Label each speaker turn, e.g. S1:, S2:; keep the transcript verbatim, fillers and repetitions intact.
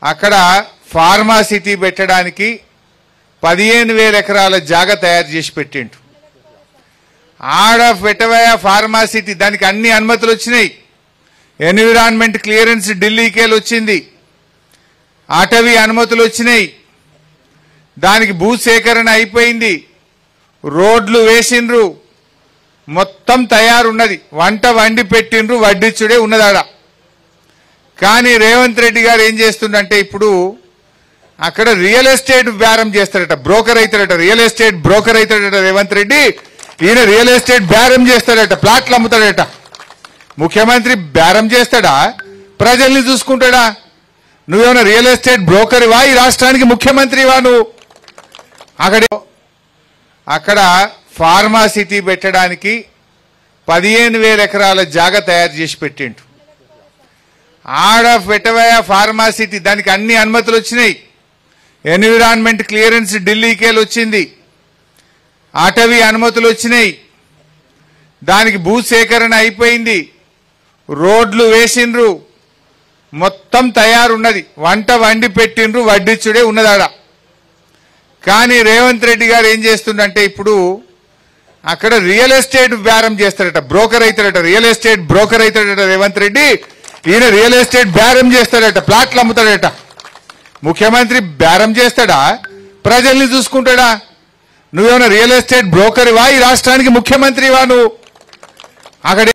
S1: అక్కడ pharma city పెట్టడానికి పదిహేను వేల ఎకరాల జాగా తయారు చేసి పెట్టిండు. ఆడ పెట్టవయ ఫార్మా సిటీ, దానికి అన్ని అనుమతులు వచ్చినాయి. ఎన్విరాన్మెంట్ క్లియరెన్స్ ఢిల్లీకేలు వచ్చింది, అటవీ అనుమతులు వచ్చినాయి, దానికి భూసేకరణ అయిపోయింది, రోడ్లు వేసిండ్రు, మొత్తం తయారున్నది, వంట వండి పెట్టిండ్రు, వడ్డిచ్చుడే ఉన్నదాడ. కానీ రేవంత్ రెడ్డి గారు ఏం చేస్తుండంటే ఇప్పుడు అక్కడ రియల్ ఎస్టేట్ బేరం చేస్తాడట, బ్రోకర్ అవుతాడట, రియల్ ఎస్టేట్ బ్రోకర్ అవుతాడట రేవంత్ రెడ్డి. ఈయన రియల్ ఎస్టేట్ బేరం చేస్తాడట, ప్లాట్లు అమ్ముతాడట. ముఖ్యమంత్రి బేరం చేస్తాడా, ప్రజల్ని చూసుకుంటాడా? నువ్వేమైనా రియల్ ఎస్టేట్ బ్రోకర్వా, ఈ రాష్ట్రానికి ముఖ్యమంత్రివా నువ్వు? అక్కడ అక్కడ ఫార్మా సిటీ పెట్టడానికి పదిహేను వేల ఎకరాల జాగా తయారు చేసి పెట్టిండు. ఆడ పెట్టవయ ఫార్మా సిటీ, దానికి అన్ని అనుమతులు వచ్చినాయి. ఎన్విరాన్మెంట్ క్లియరెన్స్ ఢిల్లీకేలు వచ్చింది, అటవీ అనుమతులు వచ్చినాయి, దానికి భూసేకరణ అయిపోయింది, రోడ్లు వేసిండ్రు, మొత్తం తయారున్నది, వంట వండి పెట్టిండ్రు, వడ్డిచ్చుడే ఉన్నదాడ. కానీ రేవంత్ రెడ్డి గారు ఏం చేస్తుండంటే ఇప్పుడు అక్కడ రియల్ ఎస్టేట్ బేరం చేస్తాడట, బ్రోకర్ అవుతాడట, రియల్ ఎస్టేట్ బ్రోకర్ అవుతాడట రేవంత్ రెడ్డి. ఈయన రియల్ ఎస్టేట్ బేరం చేస్తాడట, ప్లాట్లు అమ్ముతాడట. ముఖ్యమంత్రి బేరం చేస్తాడా, ప్రజల్ని చూసుకుంటాడా? నువ్వేమైనా రియల్ ఎస్టేట్ బ్రోకర్వా, ఈ రాష్ట్రానికి ముఖ్యమంత్రివా నువ్వు? అక్కడ